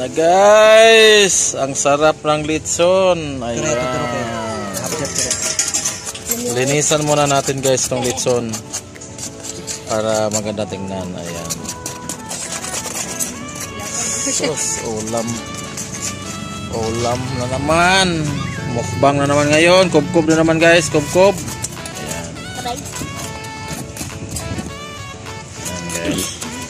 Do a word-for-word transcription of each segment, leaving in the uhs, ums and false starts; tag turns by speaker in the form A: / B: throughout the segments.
A: na guys, ang sarap ng litson. Ayan. Linisan muna natin guys tong litson para maganda tingnan. Ayan. Sus, ulam. Ulam na naman. Mukbang na naman ngayon. Kubkub na naman guys, kubkub. Ayan. Ayan guys.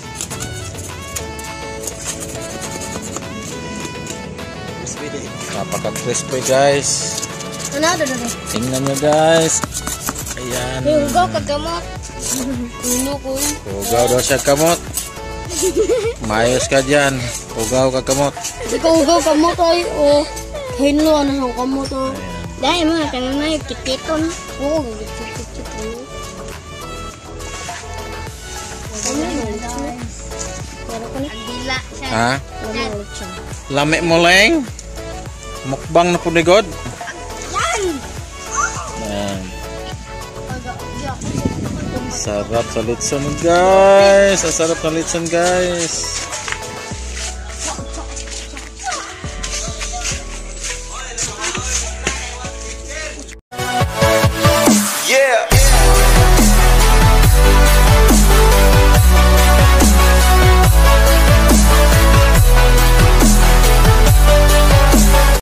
A: Napaka-crispy guys. Tingnan nyo guys. Ayan.
B: Hugaw kagamot. Uno ko.
A: Hugaw daw siya kamot. Mayos ka dyan. Hugaw ka kamot.
B: Ikaw hugaw kamot ay o hinlo na sa kamot o. Dahil mga tanan na yung kititon. Oo, kititon.
A: Ha? Lami mo lang? Mukbang na punigod? Ayan. Sarap sa litson guys. Sarap na litson guys.